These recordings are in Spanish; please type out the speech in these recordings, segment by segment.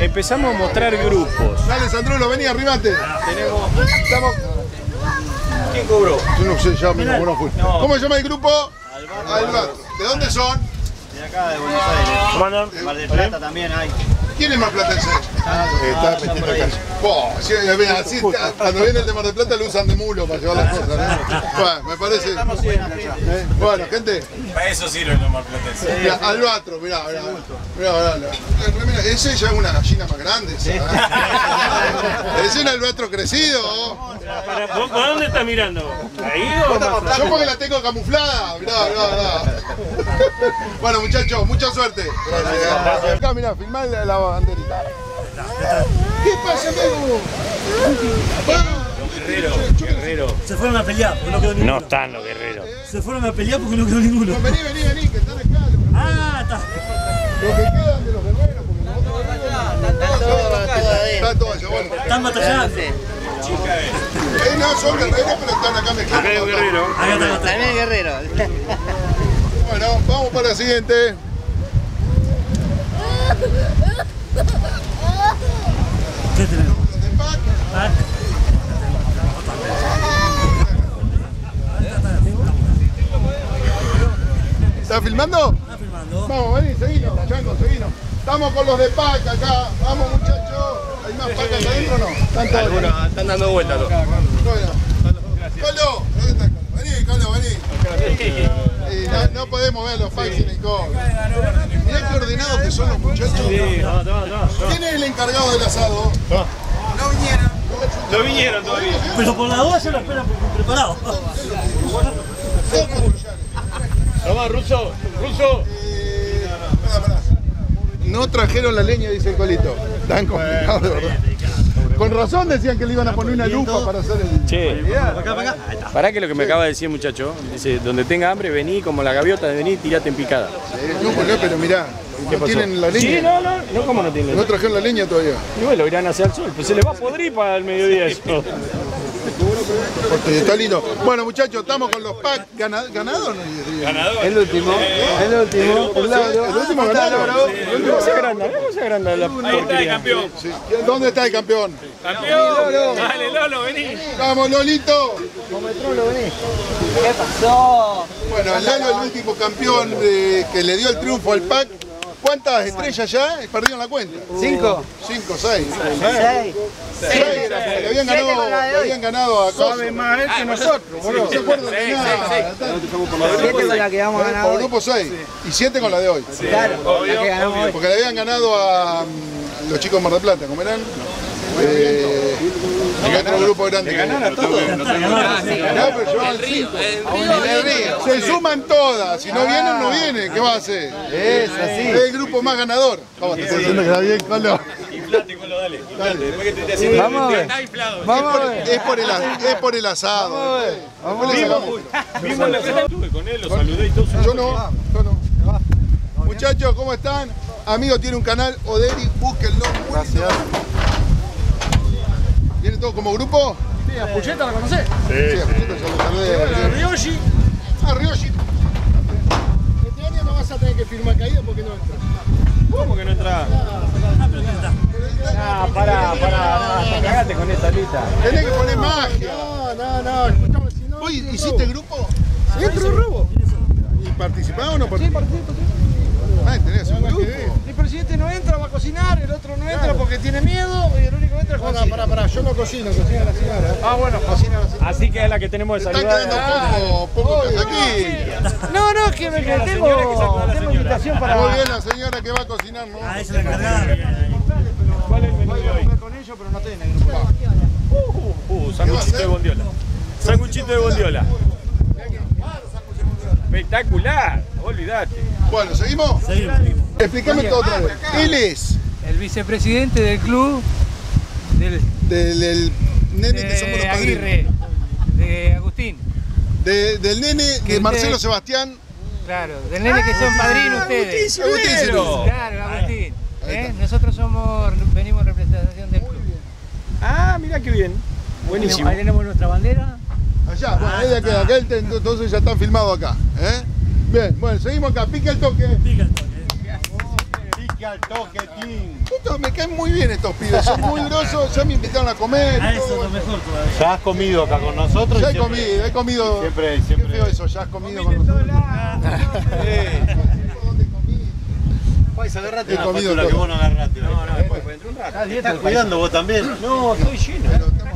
empezamos a mostrar grupos. Dale, Sandrulo, vení, arrimate. Estamos... ¿Quién cobró? Yo no sé, ya mismo, no fui. No. ¿Cómo se llama el grupo? Albatro. ¿De dónde son? De acá, de Buenos Aires. ¿Cómo andan? Mar del Plata también hay. ¿Quién es más platense? Está metiendo acá. Sí, mira, así está. Cuando viene el de Mar del Plata lo usan de mulo para llevar las cosas, ¿no? Bueno, me parece. Bueno, gente. Para eso sirven los marplatenses. Mira, Albatro, mirá. Ese ya es una gallina más grande. Ese es un albatro crecido. ¿Vos dónde estás mirando? ¿Ahí o más? Yo porque la tengo camuflada. Mirá. Bueno, muchachos, mucha suerte. Gracias. Acá, mirá, filmá la banderita. ¿Qué pasa, amigo? Guerrero. Se fueron a pelear porque no quedó ninguno. No están los guerreros. Se fueron a pelear porque no quedó ninguno. Vení, que están acá. Ah, está. Los que quedan de los guerreros, porque nosotros están todos allá, bueno. Están batallando. No son guerreros, pero están acá mezclados. Acá hay un guerrero. Acá está. También guerrero. Bueno, vamos para la siguiente. ¿Qué tenemos? Ah, ¿Estás filmando? está filmando. Vamos, vení, seguinos, Chango, seguinos. Estamos con los de PAC acá. Vamos, muchachos. ¿Hay más PAC acá adentro o no? Están todos. Algunos están dando vueltas todos. Colo, ¿dónde está Colo? Vení, Colo, vení. No podemos ver los PAC sin el Colo. Mirá qué ordenados que son los muchachos. ¿Quién es el encargado del asado? No vinieron todavía. Pero por la duda se lo esperan preparado. Toma, Ruso. No trajeron la leña, dice el Colito. Tan complicado, de verdad. Con razón decían que le iban a poner una lupa para hacer el... Che, pará que lo que me acaba de decir el muchacho. Dice, donde tenga hambre, vení como la gaviota, vení, tirate en picada. No, pero mirá, ¿Qué ¿no pasó? tienen la leña? Sí, no, ¿cómo no tienen? No trajeron la leña todavía. Y bueno, lo irán hacia el sol, pues se les va a podrir para el mediodía eso. Está lindo. Bueno, muchachos, estamos con los PAC. ¿Ganado o no? Ganador. El último. El último ganador. ¿Cómo se agranda la porquería? Ahí está el campeón. Sí. ¿Dónde está el campeón? ¡Campeón! Dale, Lolo, vení. ¡Vamos, Lolito! ¿Qué pasó? Bueno, Lalo, el último campeón que le dio el triunfo al PAC. ¿Cuántas estrellas ya? Perdieron la cuenta. 5. 5, 6. 6. 6 era porque le habían ganado a Coso. Sabe más él que nosotros, boludo. No se acuerdan de nada. 7 con la que vamos a ganar Por hoy. grupo 6 y 7 con la de hoy. Claro, la que ganamos hoy. Porque le habían ganado a los chicos de Mar del Plata, ¿cómo eran? Otro grupo grande. Ganar a todos. No, pero llevaban 5. Se suman todas. Si no vienen, no vienen. ¿Qué va a hacer? Es así. Es el grupo más ganador. Vamos, te estoy diciendo que está bien, Colo. Inflate, Colo, dale. Después que te Sí, vamos a ver. está inflado. Vamos a ver. Es por el asado. Después le sacamos. Vimos la cena, estuve con él, lo saludé y todo. Yo no. Muchachos, ¿cómo están? Amigo tiene un canal, Oderi, búsquenlo. Gracias. ¿Viene todo como grupo? Sí, a Pucheta la conocés. Sí, a Pucheta ya lo saludé. Ryoshi. Ah, Ryoshi. Este año no vas a tener que firmar caída porque no entras. ¿Cómo que no entra? Pará, cagate con esta lista. Tenés que poner magia. No, escuchame, si no... Oye, ¿hiciste grupo? Sí, entro en robo. ¿Y participás o no Sí, participás? participo, sí. Ah, tenés un grupo. El presidente no entra, va a cocinar, el otro no entra porque tiene miedo y el único que entra es Juan. Pará, yo no cocino, cocina la señora. Ah, bueno, Cocina la señora. así que es la que tenemos de Están saludar. quedando poco aquí. No, es que tengo invitación para... Muy bien, la señora que va a cocinar, ¿no? Ah, esa es la encargada. ¿Cuál es el menú de hoy? con ellos, pero no tienen el grupo. Sanguchito de bondiola. Sanguchito de bondiola. Espectacular, olvídate. Bueno, ¿seguimos? Seguimos. Explícame todo otra vez. Él es El vicepresidente del club del nene que somos los padrinos. Aguirre, de Agustín. Del nene de Marcelo Sebastián. Claro, del nene que son padrinos ustedes. Agustín Silvero. Claro, Agustín. Ahí está. Nosotros venimos en representación del club. Ah, mira qué bien. Buenísimo. Ahí tenemos nuestra bandera. Allá, bueno, ahí de aquel, entonces ya están filmados acá. Bien, bueno, seguimos acá. Pica el toque. Pica el toque. pique al toque, Tim. Estos me caen muy bien estos pibes, son muy grosos, ya me invitaron a comer. A eso es lo mejor todavía. Ya has comido acá con nosotros. Ya he comido. Siempre. Qué feo eso, ya has comido con nosotros. Paisa, agarrate una factura que vos no agarrate. No, después entró un rato. ¿Estás cuidando vos también? No, estoy lleno.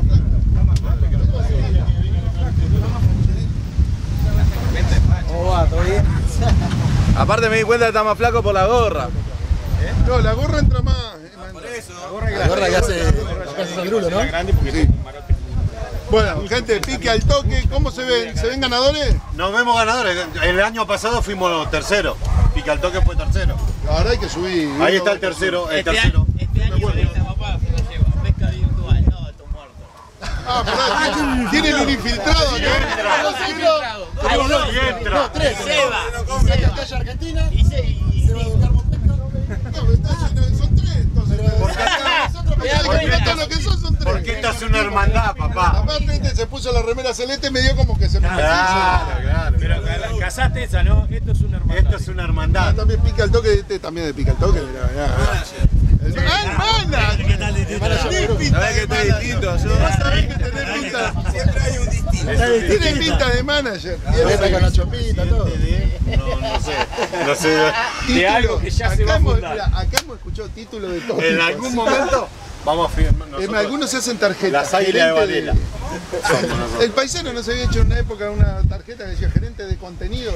¿Cómo va? ¿Todo bien? Aparte me di cuenta que está más flaco por la gorra. No, la gorra entra más. Por eso. La gorra que hace Sandrulo, ¿no? Sí. Bueno, gente, pique al toque, ¿cómo se ven? ¿Se ven ganadores? Nos vemos ganadores. El año pasado fuimos terceros. Pique al toque fue tercero. Ahora hay que subir. Ahí está el tercero. Este año papá se lo lleva. Pesca virtual, no, tu muerto. Ah, pará, tienen un infiltrado acá. entra. Tres. Seba. Acá está Argentina. Y Seba de Carmo Pesca. No, son tres, entonces. Lo que son tres. Porque esta es una hermandad, papá. Aparte este se puso la remera celeste y me dio como que se me Claro. Pero casaste esa, ¿no? Esto es una hermandad. Esto es una hermandad. También pica el toque, este también de pica el toque. ¡Hermana! Sabés que estoy distinto, yo. Sabés que tenés pinta. Siempre hay un distinto. Tiene pinta de manager. Con la chopita, todo. No sé. De algo que ya se va a fundar. Acá hemos escuchado títulos de todo. En algún momento vamos a firmar. Algunos se hacen tarjetas. Las águilas de Varela. El paisano no se había hecho en una época una tarjeta que decía gerente de contenido.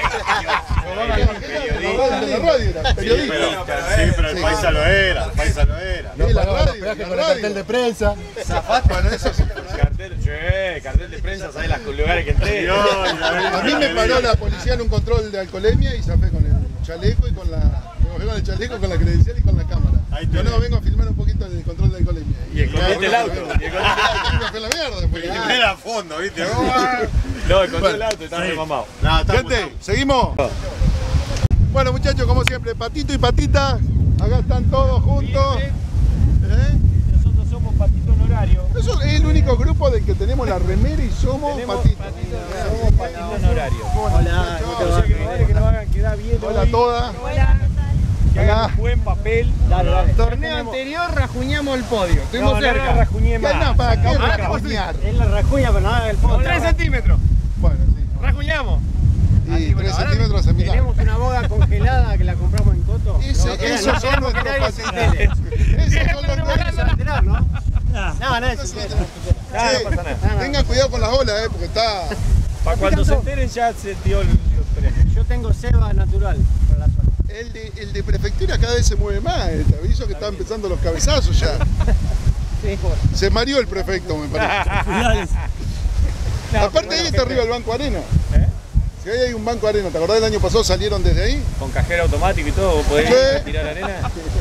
De la radio era, periodista. Sí, pero el paisa lo era. El paisa lo era. Sí, la radio, la Con el cartel de prensa. Bueno, eso sí. Cartel de prensa, ¿sabes los lugares que entré? A mí me paró la policía en un control de alcoholemia y zafé con el chaleco y con la... Me con el chaleco, con la credencial y con la cámara. Yo no vengo a filmar un poquito el control de alcoholemia. Y escondiste el auto. Me fue la mierda. Porque... Era a fondo, ¿viste? No, escondí el auto, estaba remamado. Gente, ¿seguimos? Bueno, muchachos, como siempre, Patito y Patita. Acá están todos juntos. Nosotros somos Patito Honorario. Eso es el único grupo del que tenemos la remera y somos Patito. Somos Patito Honorario. Hola, O sea que nos hagan quedar bien. Hola a todas. Que hagan un buen papel. Torneo anterior rajuñamos el podio. Estuvimos cerca. No rajuñé más. No, ¿para qué rajuñar? Es la rajuña, pero no haga el fondo. 3 centímetros. Bueno, sí. Rajuñamos. Y 3 centímetros en mitad. Tenemos una boga congelada que la compramos en Coto. Esos son nuestros patitos. Esos son los nuestros. ¿no? Ah. No, no, es No pasa nada. Tengan cuidado con las olas, porque está... Para cuando se enteren ya se dio los tres. Yo tengo ceba natural para la zona. El de prefectura cada vez se mueve más. Te aviso que están empezando los cabezazos ya. Se mareó el prefecto, me parece. Aparte ahí está arriba el Banco Arena. Si ahí hay un Banco Arena, ¿te acordás del año pasado salieron desde ahí? Con cajero automático y todo, vos podés tirar arena.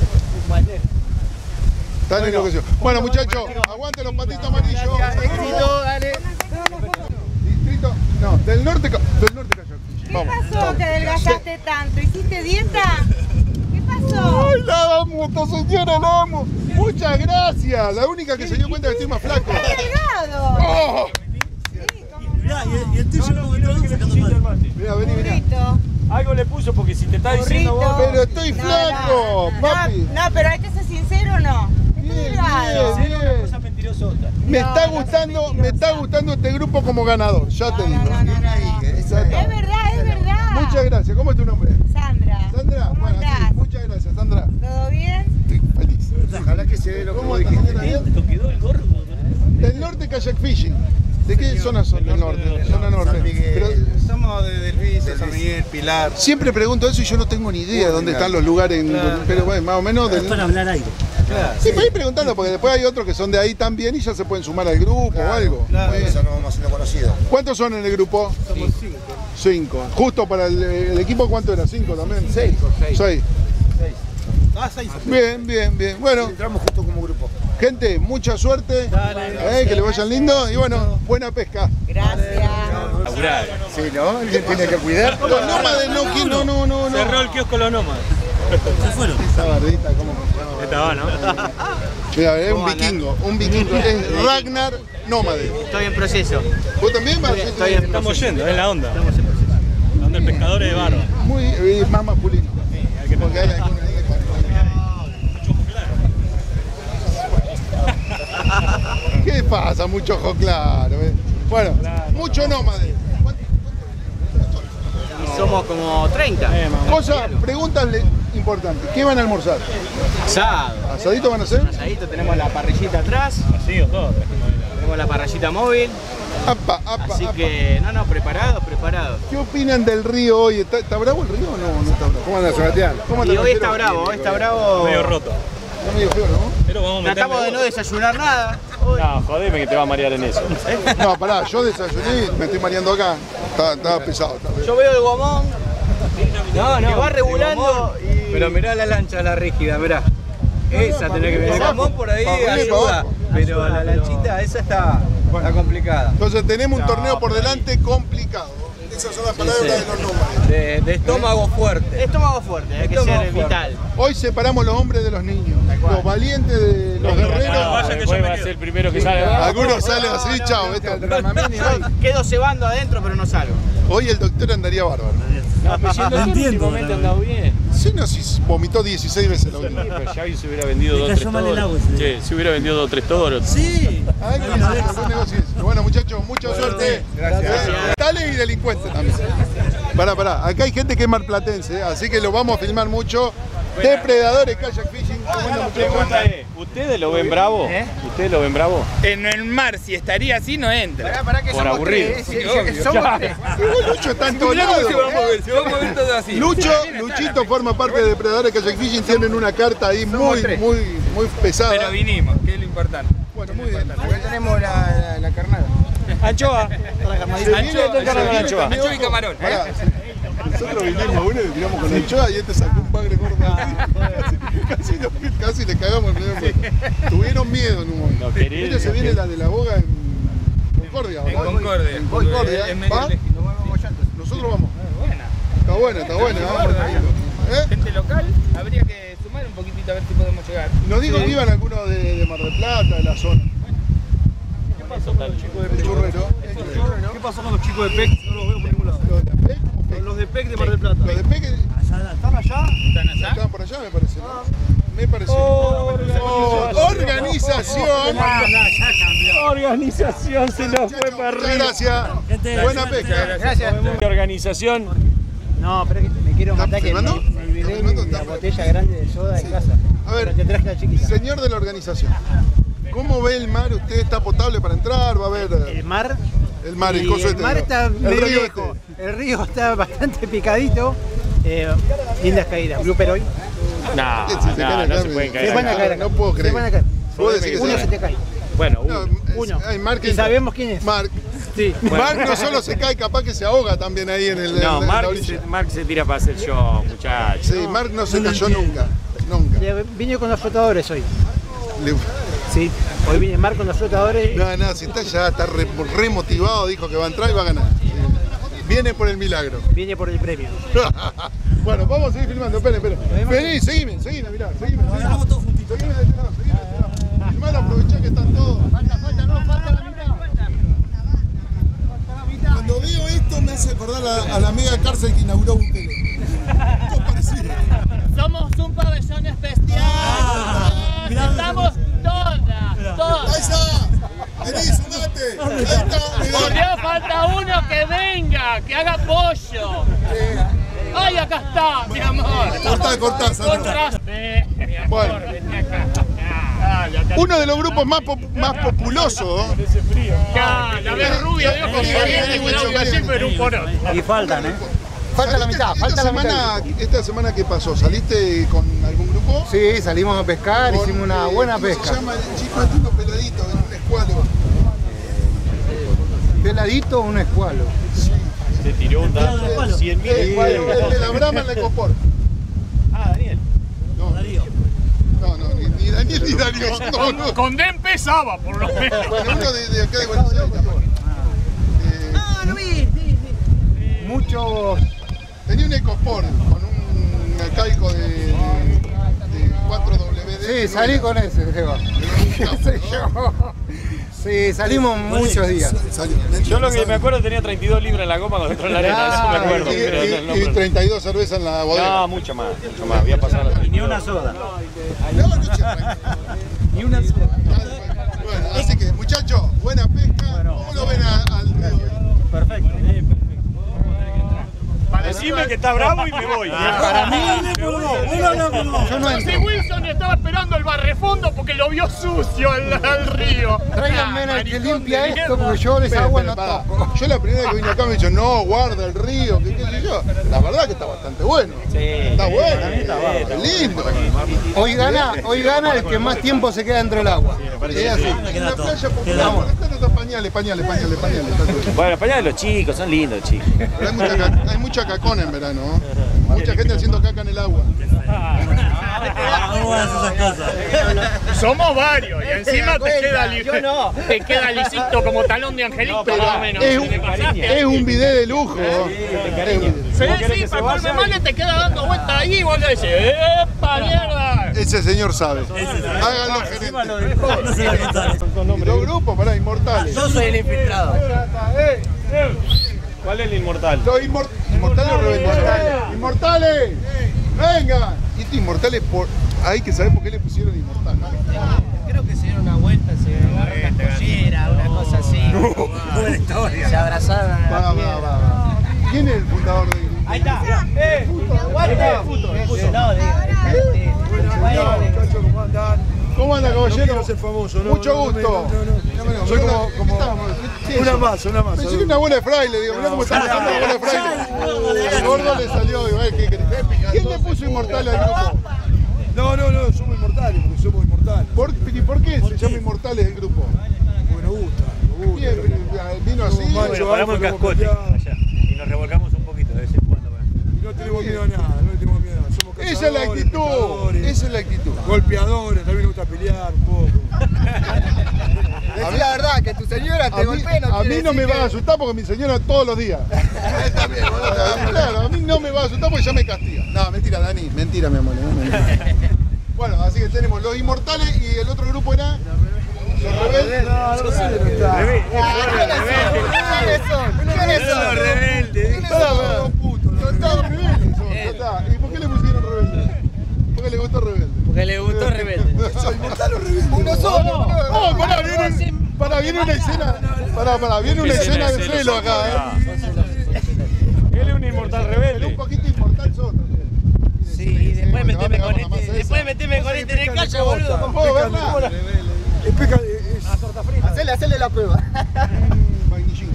Están enloquecidos. Bueno, muchachos, aguante los patitos amarillos. Éxito, dale. Distrito, no, del norte Cayo. ¿Qué pasó que adelgazaste tanto? ¿Hiciste dieta? ¿Qué pasó? ¡Ay, la amo, esta señora, la amo! Muchas gracias. La única que se dio cuenta que estoy más flaco. ¡Qué delgado! Oh. Mirá, y el tuyo como que no sacando mal. Mirá, vení. Burrito. Algo le puso porque si te está diciendo vos. Pero estoy flaco, papi. No, pero hay que ser sincero o no. Bien, delgado. bien, bien. Cosa mentirosota. Me está gustando este grupo como ganador, ya te digo. Es verdad, es verdad. Muchas gracias. ¿Cómo es tu nombre? Sandra. Sandra. ¿Cómo Bueno, estás? sí, muchas gracias, Sandra. ¿Todo bien? Estoy feliz. Ojalá que se dé lo ¿Cómo estás? ¿Te quedó el gorro? Del norte Kayak Fishing. ¿De qué zona son del norte? Zona norte. Pero Somos de Delvice, San Miguel, Pilar. siempre pregunto eso y yo no tengo ni idea de dónde están los lugares. Pero bueno, más o menos. Es para hablar aire. Sí, para ir preguntando, porque después hay otros que son de ahí también y ya se pueden sumar al grupo o algo. Claro, eso nos vamos haciendo conocidos. ¿Cuántos son en el grupo? Somos 5. Justo para el equipo, ¿cuánto era? 5 también. 6. 6. Ah, 6. Bien, bien, bien. Bueno, Entramos justo como grupo. gente, mucha suerte. Que le vayan lindo y bueno, buena pesca. Gracias. Sí, ¿no? Alguien tiene que cuidar. Los nómades no. Cerró el kiosco los nómades. Se fueron. Esa bardita, ¿cómo? Estaba, ¿no? Mira, es un vikingo. Es Ragnar Nómade. Estoy en proceso. ¿Vos también vas? Estamos yendo, es la onda. La onda del pescador es de barba. Muy más masculino. Porque hay algunos ahí que mucho ojo claro. Bueno, mucho nómade. Somos como 30. Preguntas importantes. ¿Qué van a almorzar? Asado. ¿Asadito van a hacer? Asadito, tenemos la parrillita atrás. Así o todo. Tenemos la parrillita móvil. Así que, preparados. ¿Qué opinan del río hoy? ¿Está bravo el río o no está bravo? ¿Cómo anda, Sebastián? Y hoy está bravo, Medio roto. Está medio feo, ¿no? Pero vamos a Tratamos de no desayunar nada. No, jodeme que te va a marear en eso. No, pará, yo desayuné, me estoy mareando acá. Está pesado. Yo veo el gomón. Que va regulando. Pero mirá la lancha, la rígida, mirá. Esa tenés que ver. El gomón por ahí ayuda, pero la lanchita esa está complicada. Entonces tenemos un torneo por delante complicado. Esas son las palabras de los nómades. De estómago fuerte. Estómago fuerte, hay que ser vital. Hoy separamos los hombres de los niños, los valientes de los guerreros. Después va a ser el primero que sale. Algunos salen así, chao. Quedo cebando adentro, pero no salgo. Hoy el doctor andaría bárbaro. No, pero si el doctor últimamente ha andado bien. Sí, no, si vomitó 16 veces la última. Sí, pero ya se hubiera vendido 2 o 3 toros. Sí, se hubiera vendido 2 o 3 toros. Sí. Bueno, muchachos, mucha suerte. Gracias. Dale y delincuente también. Pará. Acá hay gente que es marplatense, así que lo vamos a filmar mucho. Depredadores, kayak fishing. Pregunta es, ¿ustedes lo ven bravo? ¿Ustedes lo ven bravo? En el mar, si estaría así, no entra. Por aburrido. Igual Lucho está en todos lados. Luchito forma parte de Depredadores Kayak Fishing, tienen una carta ahí muy pesada. Pero vinimos, que es lo importante. Bueno, muy bien. Acá tenemos la carnada. Anchoa. Anchoa y camarón. Nosotros vinimos uno y tiramos con anchoa y este sacó un bagre gordo. Casi le cagamos el primer puesto. Tuvieron miedo en un momento. Mira, se viene la de la boga en Concordia. En Concordia. ¿Va? Nosotros vamos. Está buena. Gente local, habría que sumar un poquitito a ver si podemos llegar. Nos dijo que iban algunos de Mar del Plata, de la zona. ¿Qué pasó tal chico de Churrero? ¿Qué pasó con los chicos de PEC? No los veo por ningún lado. ¿Los de PEC? Los de PEC de Mar del Plata. ¿Los de PEC? ¿Están allá? ¿Están allá? Estaban por allá, me parece, ¿no? Me pareció. Organización. Organización se nos fue para arriba. Gracias. Buena pesca. Gracias. Organización. No, pero es que me quiero matar que me olvidé la botella grande de soda en casa. A ver, te traje la chiquita. Señor de la organización, ¿cómo ve el mar? ¿Usted está potable para entrar? ¿Va a ver? El mar. El mar, el coso El mar está medio viejo. El río está bastante picadito. Lindas caídas. Blooper hoy. No se pueden caer. Se van a caer. No puedo creer. Se van a caer. Uno se te cae. Bueno, uno. Y sabemos quién es. Marc. Sí. Marc no solo se cae, capaz que se ahoga también ahí en el. No, en la orilla. Marc se tira para hacer show, muchachos. Sí, Marc no se cayó nunca. Vine con los flotadores hoy. Sí, hoy viene Marc con los flotadores. No, si está ya, está re motivado, dijo que va a entrar y va a ganar. Viene por el milagro. Viene por el premio. Bueno, vamos a seguir filmando, esperen. Vení, seguime, mirá, seguime. Estamos todos juntitos. Seguime de este lado. Hermano, aprovechá que están todos. Falta la mitad. Cuando veo esto me hace acordar a la mega cárcel que inauguró Bukele. Todo parecido. Somos un pabellón especial. Estamos todas. Ahí está. Vení, sumate. Ahí está. Por Dios, falta uno que venga, que haga pollo. ¡Ay, acá está, mi amor! Cortá, Contraste, mi amor, bueno. vení acá. Uno de los grupos más populosos. La vez rubia de ojos calientes, cuidado que así, pero un poroto. Y faltan, Falta la mitad, ¿Esta semana qué pasó? ¿Saliste con algún grupo? Sí, salimos a pescar, hicimos una buena pesca. ¿Cómo se llama el chico peladito en un escualo? ¿Peladito o un escualo? Sí. Se tiró un dato. 100.000 escualos. El de la brama en la Ecopor. Daniel. No, ni Daniel ni Darío. No. Con D empezaba, por lo menos. Bueno, uno de acá de Buenos Aires. Lo vi. Muchos. Tenía un Ecopor con un calco de 4WD. Sí, salí con ese, Seba. Sí, salimos muchos días. Yo lo que me acuerdo tenía 32 libras en la goma cuando entró en la arena, eso me acuerdo. Y 32 cervezas en la bodega. No, mucho más. Había pasado. Y ni una soda. No, Ni una soda. Bueno, así que muchachos, buena pesca. ¿Cómo lo ven al río? Perfecto. Decime que está bravo y me voy. Para mí, yo no sé, Wilson estaba esperando el barrefondo porque lo vio sucio al río. Tráiganme el que limpia esto porque yo les agua no toco. Yo la primera vez que vine acá me dicho, no, guarda el río, que qué sé yo. La verdad que está bastante bueno. Sí. Está bueno, está lindo. Hoy gana el que más tiempo se queda dentro del agua. Es así. En la playa popular, están pañales. Bueno, los pañales de los chicos, son lindos chicos. Hay mucha cacona en verano, ¿no? Mucha gente haciendo caca en el agua. Somos varios y encima te queda lisito como talón de angelito, más o menos. Es un bidet de lujo. Sí, para volver mal te queda dando vueltas ahí y vos le decís, ¡epa, mierda! Ese señor sabe. Háganlo, gerente. Dos grupos, pará, inmortales. Yo soy el infiltrado. ¿Cuál es el inmortal? Los inmortales o rebeldes. ¡Inmortales! ¡Venga! Y estos inmortales, hay que saber por qué le pusieron inmortal. Creo que se dieron una vuelta, se agarraron una collera, una cosa así. Buena historia. Se abrazaron a la piedra. ¿Quién es el fundador de grupo? Ahí está. ¿Cómo anda, caballero? famoso, ¿no? Mucho gusto. Soy como una masa. Pensé que era una bola de fraile, digo, mirá cómo está pasando la bola de fraile. El gordo le salió, digo, ¿quién le puso inmortal al grupo? No, somos inmortales, porque somos inmortales. ¿Y por qué se llama inmortales el grupo? Porque nos gusta. Bien, vino así. Bueno, paramos el cascote allá y nos revolcamos un poquito de vez en cuando. Y no tenemos miedo a nada, Somos cazadores, Esa es la actitud, esa es la actitud. Golpeadores, también nos gusta pelear un poco. Es la verdad, que tu señora te golpea. A mí no me va a asustar porque mi señora todos los días. Claro, a mí no me va a asustar porque ya me castiga. No, mentira, Dani, mentira, mi amor. Bueno, así que tenemos los inmortales y el otro grupo era... ¿Los rebeldes? ¿Quiénes son? Rebeldes. Son todos rebeldes. ¿Y por qué le pusieron rebelde? ¿Por qué le gustó rebelde? Porque le gustó rebelde. ¿Soy inmortal o rebelde? Uno solo. Viene una escena. Viene una escena de celo acá. Él es un inmortal rebelde. Un poquito inmortal sos también. Sí, y después meteme con este en el callo, boludo. No puedo ver nada. Hacele la prueba. Vainillín.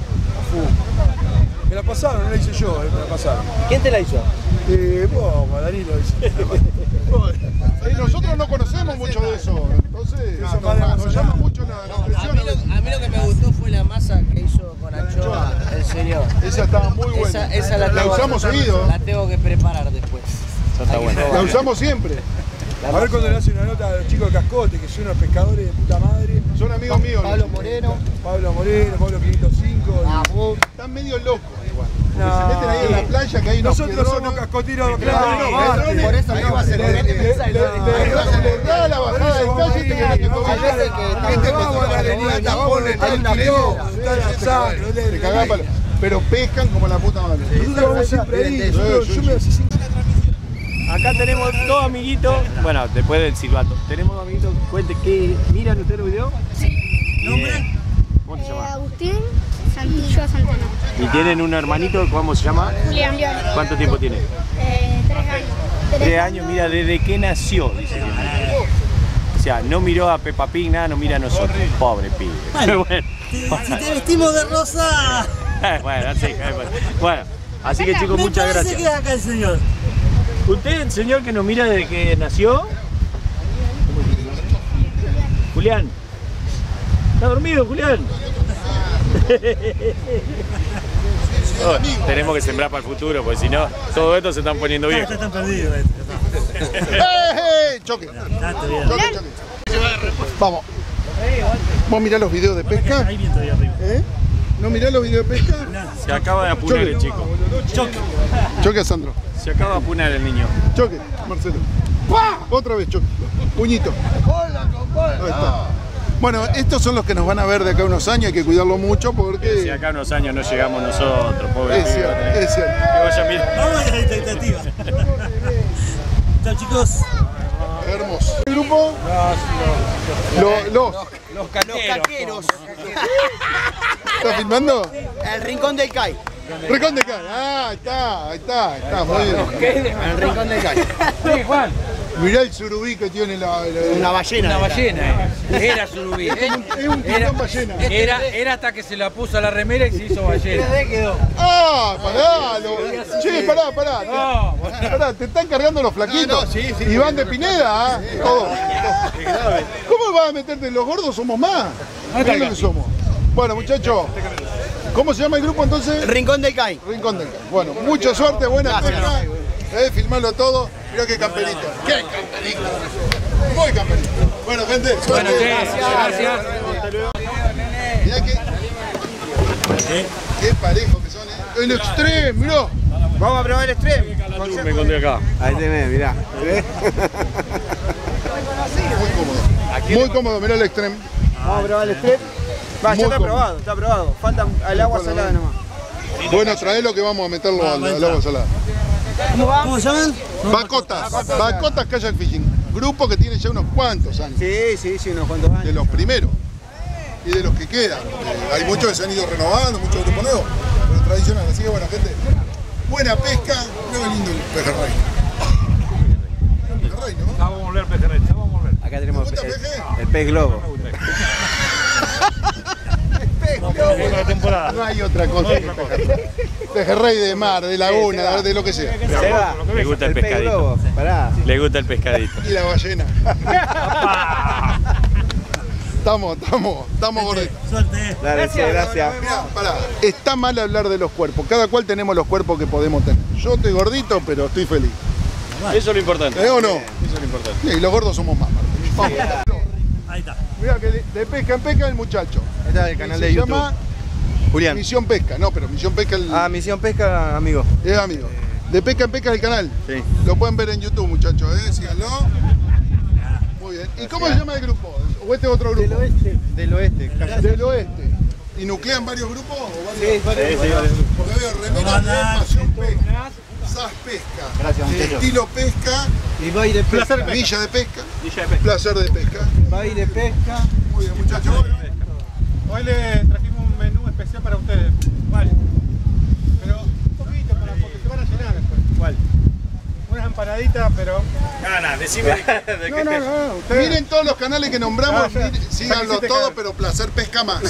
Me la pasaron, no la hice yo, me la pasaron. ¿Quién te la hizo? Vos, Danilo hice. Nosotros no conocemos mucho de eso, entonces nos llama mucho la atención. A mí lo que me gustó fue la masa que hizo con anchoa el señor. Esa estaba muy buena. Esa la usamos seguido. La tengo que preparar después. Está buena. La usamos siempre. A ver cuando le hacen una nota a los chicos de Cascote, que son unos pescadores de puta madre. Son amigos míos. Pablo Moreno, Pablo 505. Están medio locos igual. Se meten ahí en la playa que hay unos nosotros somos cascoteros, Por eso no va a ser le da la bajada de calle y te quedas que comer. Te cagás palo. Pero pescan como la puta madre. Nosotros vamos siempre ahí. Yo me hace 5. Acá tenemos dos amiguitos, bueno, después del silbato, tenemos dos amiguitos, cuente que miran ustedes los videos. Sí. ¿Nombre? ¿Cómo se llama? Agustín Santillo Santana. ¿Y tienen un hermanito, cómo se llama? Julián. ¿Cuánto tiempo tiene? 3 años. 3 años, mira, desde que nació, dice que. O sea, no miró a Peppa Pig, nada, no mira a nosotros. Pobre pibe. Bueno, si te vestimos de rosa. Bueno, sí, bueno, así que chicos, muchas gracias. Me parece que acá el señor. ¿Usted, el señor que nos mira desde que nació? Julián. ¿Está dormido, Julián? Tenemos que sembrar para el futuro, porque si no, todo esto se están poniendo viejos. Están perdidos. Choque. Vamos. ¿Vos mirás los videos de pesca? Hay viento ahí arriba. ¿No mirás los videos de pesca? Se acaba de apunar el chico. Choque a Sandro. Se acaba de apunar el niño. Choque, Marcelo. Otra vez choque. Puñito. Ahí está. Bueno, estos son los que nos van a ver de acá a unos años, hay que cuidarlo mucho porque... Si acá a unos años no llegamos nosotros, pobre. Es cierto, es cierto. Que vayan bien. Vamos a la expectativa. Chao chicos. Hermoso. ¿El grupo? Los caqueros. ¿Estás filmando? El Rincón del CAI. Rincón del CAI. Ah, ahí está, muy bien. El Rincón del CAI. Sí, Juan. Mirá el surubí que tiene una ballena. Una ballena, Era surubí. Es un tiburón ballena. Era hasta que se la puso a la remera y se hizo ballena. ¡Ah! ¡Pará! Che, pará. Pará, te están cargando los flaquitos. Sí. Iván de Pineda, todo. ¿Cómo vas a meterte? Los gordos somos más. Mirá lo que somos. Bueno, muchachos, ¿cómo se llama el grupo entonces? Rincón del CAI. Rincón del CAI. Bueno, mucha suerte, buena pesca. Filmarlo todo. Mirá qué camperito. ¡Qué camperito! Muy camperito. Bueno, gente, suerte. Gracias. Mirá qué parejo que son, El Extreme, mirá. Vamos a probar el Extreme. Me encontré acá. Ahí tenés, mirá. Muy cómodo, mirá el Extreme. Vamos a probar el Extreme. Ya está probado. Falta el agua salada nomás. Bueno, traelo que vamos a meterlo al agua salada. ¿Cómo se llaman? Bacotas Kayak Fishing. Grupo que tiene ya unos cuantos años. Sí, unos cuantos años. De los primeros. Y de los que quedan. Hay muchos que se han ido renovando, muchos grupos nuevos. Pero tradicional. Así que bueno, gente. Buena pesca. Mirá qué lindo el pejerrey. Pejerrey, ¿no? Vamos a volver pejerrey. Acá tenemos el pez globo. No hay otra cosa que pejerrey de mar, de laguna, de lo que sea. Le gusta el pescadito. Le gusta el pescadito. Y la ballena. Estamos gorditos. Suerte. Gracias. Mirá, pará. Está mal hablar de los cuerpos. Cada cual tenemos los cuerpos que podemos tener. Yo estoy gordito, pero estoy feliz. Eso es lo importante. ¿O no? Eso es lo importante. Y los gordos somos más. Vamos. Ahí está. Mirá que de pesca en pesca el muchacho. Este es el canal de YouTube. Se llama Julián. Misión Pesca. No, pero Misión Pesca Misión Pesca, amigo. Es amigo. De pesca en pesca el canal. Sí. Lo pueden ver en YouTube, muchachos, síganlo. Muy bien. ¿Y cómo se llama el grupo? ¿O este es otro grupo? Del oeste. Del oeste. ¿Y nuclean varios grupos? Sí, varios grupos. Porque veo remeras de Pasión Pesca, SAS Pesca, gracias, Estilo Pesca, y Bay de Pesca. Villa de Pesca, Placer de Pesca. Bay de Pesca. Muy bien, muchachos. Hoy le trajimos un menú especial para ustedes. Vale. Pero un poquito, porque se van a llenar después. ¿Cuál? Unas empanaditas, pero... Decime de qué. No, ustedes... Miren todos los canales que nombramos, síganlo todos, pero Placer Pesca más.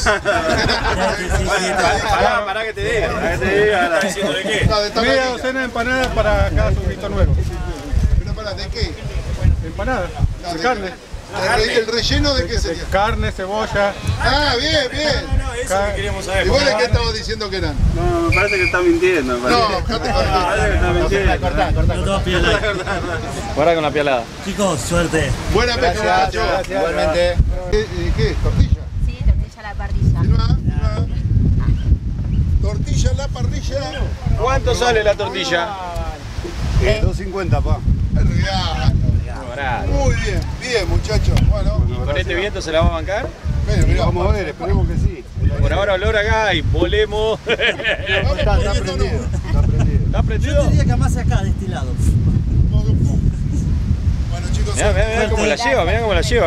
Pará que te diga. ¿Estás diciendo de qué? Media docena de empanadas para cada suscriptor nuevo. Pero pará, ¿de qué? Empanadas, de carne. ¿El relleno de qué sería? Carne, cebolla. Ah, bien. No, eso que queríamos saber. ¿Y vos de qué estabas diciendo que eran? No, me parece que está mintiendo. No, dejate cortar. Cortá. No te vas a pillar. Guarda con la pialada. Chicos, suerte. Buena pesca, muchachos. Igualmente. ¿Qué es? ¿Tortilla? Sí, tortilla a la parrilla. Tortilla a la parrilla. ¿Cuánto sale la tortilla? 2.50, pa. Muy bien, muchachos. Bueno, ¿Con este viento se la va a bancar? Mirá, Vamos a ver, esperemos que sí. Por ahora olor acá y volemos. Está prendido. ¿Está prendido? Yo diría que más acá, de este lado. Bueno, chicos, Mirá cómo la lleva, mirá.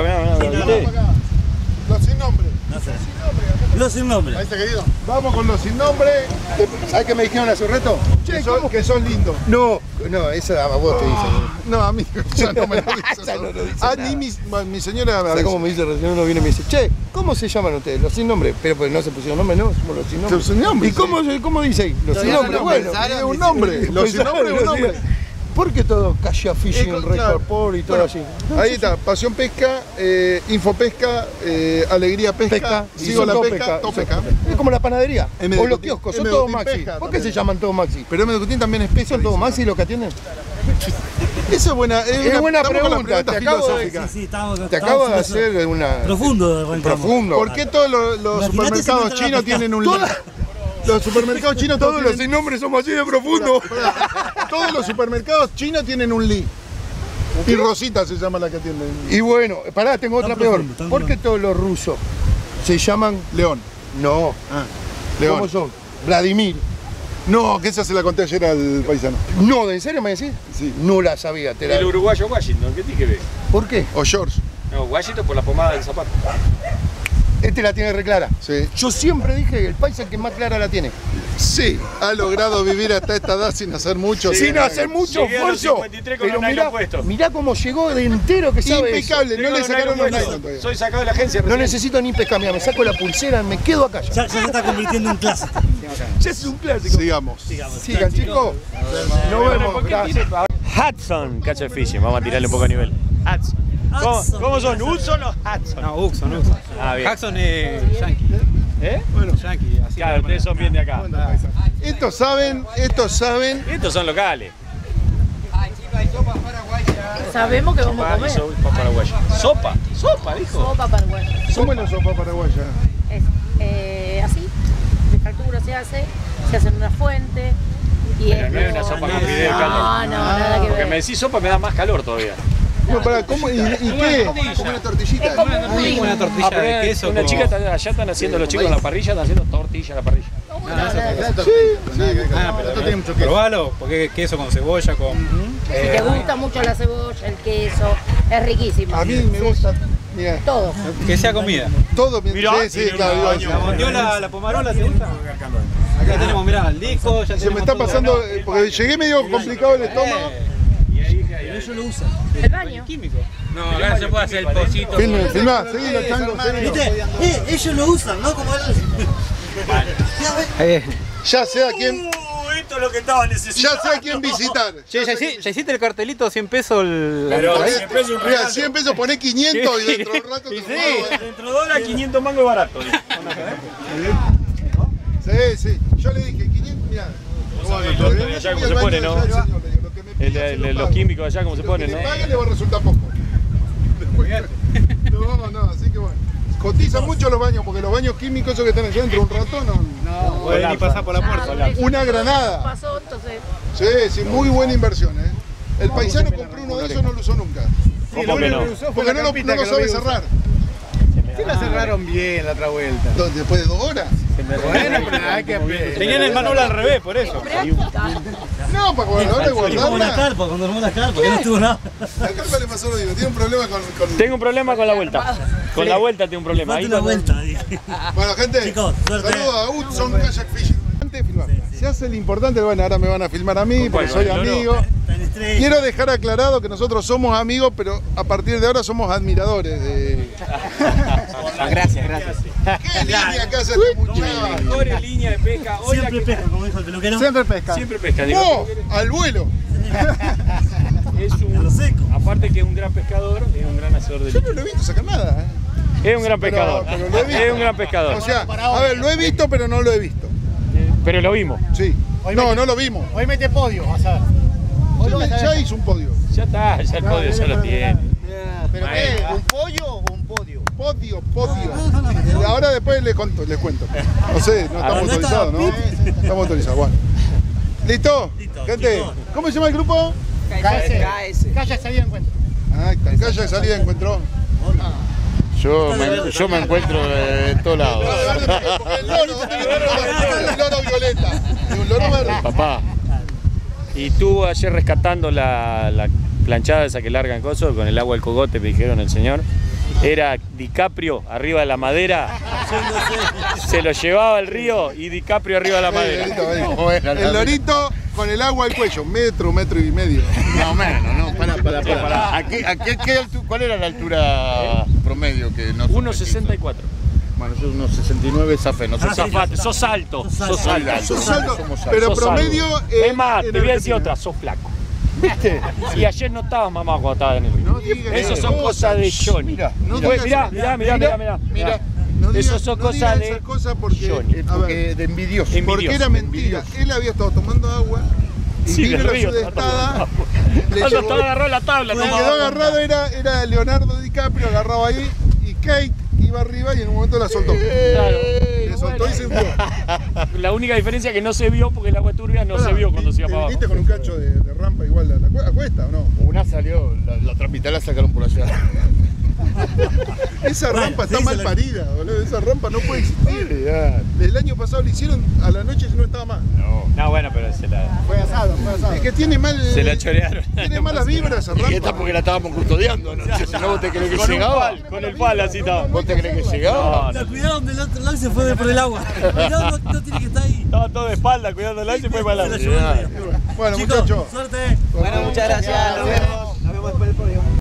Los sin nombre. Los sin nombre. Ahí está, querido. Vamos con los sin nombre. ¿Sabes qué me dijeron hace un rato? Que son lindos. No, eso a vos te dicen. No, a mí ya no me lo dice. Ni mi señora. ¿Sabes cómo me dice recién? Uno viene y me dice, che, ¿cómo se llaman ustedes? Los sin nombre. Pero pues no se pusieron nombre, no, somos los sin nombre. Los sin nombre. ¿Y cómo dice ahí? Los sin nombre. Bueno, es un nombre. Los sin nombre es un nombre. ¿Por qué todo Kayak Fishing, Record Port y todo así? Ahí está, Pasión Pesca, Infopesca, Alegría Pesca, Sigo la Pesca, Top Pesca. Es como la panadería, o los kioscos, son todos Maxi. ¿Por qué se llaman todos Maxi? Pero M. Cutín también es pesca. ¿Son todos Maxi los que atienden? Esa es buena, buena pregunta, te acabo de hacer una... Profundo. ¿Por qué todos los supermercados chinos tienen un link? Los supermercados chinos todos los sin nombres somos así de profundos. Todos los supermercados chinos tienen un Lee. Y Rosita se llama la que atiende. Y bueno, pará, tengo otra peor. ¿Por qué todos los rusos se llaman León? No. León. ¿Cómo son? Vladimir. No, que esa se la conté ayer al paisano. No, ¿en serio me decís? Sí. No la sabía. El uruguayo Washington, ¿qué tiene que ver? ¿Por qué? O George. No, Washington por la pomada del zapato. Este la tiene re clara. Sí. Yo siempre dije que el país es el que más clara la tiene. Sí, ha logrado vivir hasta esta edad sin hacer mucho. Sin hacer mucho esfuerzo. Pero mirá cómo llegó de entero que sabe impecable, eso. no le sacaron los nylon todavía. Soy sacado de la agencia. No necesito ni pescar, me saco la pulsera, me quedo acá. Ya se está convirtiendo en clásico. Ya es un clásico. Sigamos. Sigan, chicos. Nos vemos. Gracias. Hudson Catch Fishing, vamos a tirarle un poco a nivel. Hudson. ¿Cómo son? ¿Hudson o Hudson? No, Hudson. Ah, bien. Hudson es yankee. Bueno, Yankee, así. Claro, ustedes son bien de acá. estos saben. Estos son locales. Sabemos que vamos a comer. Sopa paraguaya. Sopa, dijo. Sopa paraguaya. ¿Cómo es la sopa paraguaya? Es así, de factura se hace en una fuente. Y Pero no es una sopa con fideo y caldo. No, nada que ver. Porque me decís sopa me da más calor todavía. No, pará, ¿cómo? ¿Y qué? Como una tortillita. Es como un pudín. Una tortilla de queso. Una chica allá están haciendo los chicos en la parrilla, están haciendo tortilla a la parrilla. Pero esto tiene mucho queso. Probalo, porque es queso con cebolla, con... Si te gusta mucho la cebolla, el queso, es riquísimo. A mí me gusta. Mirá. Todo. Que sea comida. Todo. Sí, claro. La bondiola, la pomarola, ¿te gusta? Acá tenemos, mirá, el disco. Se me está pasando, porque llegué medio complicado el estómago. Ellos lo usan. El baño. Químico. No, acá se puede hacer el pocito. Filmá, seguilo, chango, ¿Viste? Ellos lo usan, ¿no? Como él. Ya sé a quién. Esto es lo que estaba necesitando. Ya sé a quién visitar. Che, ¿ya hiciste el cartelito 100 pesos? Pero 100 pesos un Mira, regalo. 100 pesos, poné 500 y dentro de un rato te lo pago. Dentro de horas 500 mangos barato. Sí. Yo le dije 500, mirá. Allá cómo se pone, ¿no? Los químicos allá cómo se ponen, ¿no? Le pague le va a resultar poco. No, así que bueno. Cotizan mucho los baños, porque los baños químicos esos que están allá dentro un rato no Pueden ni pasar por la puerta. Una granada. Pasó, entonces. Sí, muy buena inversión, ¿eh? El paisano compró uno de esos y no lo usó nunca. ¿Cómo que no? Porque no lo sabe cerrar. Sí la cerraron bien la otra vuelta. ¿Después de 2 horas? Bueno, pero hay que aprender. Tenían el manual al revés, por eso. No, para guardarla y Como una guardarla. carpa, cuando armó la carpa, que no estuvo nada. La carpa le pasó lo mismo, tiene un problema con... Tengo un problema con la vuelta. Con la vuelta tengo un problema. Falta una vuelta. Bueno, gente, Chicos, suerte. saludos a Hudson Kayak Fishing. Antes de filmar, se hace el importante, bueno, ahora me van a filmar a mí, porque soy amigo. Quiero dejar aclarado que nosotros somos amigos, pero a partir de ahora somos admiradores de... Gracias. ¿Qué línea que hace este muchacho? Mejor línea de pesca. Siempre pesca, como dijo el peluquero. Siempre pesca. Siempre pesca. ¡No! ¡Al vuelo! Es un, aparte que es un gran pescador, es un gran hacedor de Yo no lo he visto sacar nada, Es un gran pescador. Pero lo he visto. Es un gran pescador. O sea, a ver, lo he visto, pero no lo he visto. Pero lo vimos. Sí. No lo vimos. Hoy mete podio, vas a ver. Ya hizo un podio. Ya está, ya el podio ya lo tiene. ¿Pero qué? ¿Un pollo o un podio? Podio. Ahora después les cuento. No sé, no estamos autorizados, ¿no? Estamos autorizados, bueno. ¿Listo? Gente, ¿cómo se llama el grupo? KS. Calla salida de encuentro. Ah, Kayak salida de encuentro. Yo me encuentro en todos lados. El loro violeta. Un loro verde. Papá. Y tú ayer rescatando la planchada esa que largan coso con el agua del cogote, me dijeron el señor. Era DiCaprio arriba de la madera. Se lo llevaba al río y DiCaprio arriba de la madera. El lorito con el agua al cuello, metro y medio. Más o menos, ¿no? Para. ¿Cuál era la altura promedio que no? 1,64. Bueno, yo unos 69 zafé, no sé. Zafate, sos alto. Sos alto. Pero promedio. Es más, te voy a decir otra, sos flaco. ¿Viste? Y ayer no estabas mamá cuando estabas en el río. Eso son cosas de Johnny. Mirá. Eso son cosas de Johnny. De envidioso. Porque era mentira. Él había estado tomando agua. Y vino la sudestada. Cuando estaba agarrado la tabla. El que quedó agarrado era Leonardo DiCaprio, agarrado ahí. Y Kate iba arriba y en un momento la soltó. Claro. Le soltó y se hundió. La única diferencia es que no se vio porque el agua turbia no se vio cuando se iba para abajo. ¿Viste con un cacho de rampa igual a cuesta o no? Una salió, la otra mitad la sacaron por allá. Esa rampa está mal parida, boludo. Esa rampa no puede existir. El año pasado lo hicieron, a la noche no estaba más. No, bueno, pero se la... Fue asado, fue asado. Es que tiene mal... Se la chorearon. Tiene malas vibras esa rampa. Y esta porque la estábamos custodiando, ¿no? Si no, vos te crees que llegaba. Con el palo así estaba. ¿Vos te crees que llegaba? La cuidaron del otro lado y se fue por el agua. Cuidado, no tiene que estar ahí. Estaba todo de espalda cuidando el aire y se fue para adelante. Bueno, Chicos, muchachos. suerte. Bueno, muchas gracias. Nos vemos después del podio.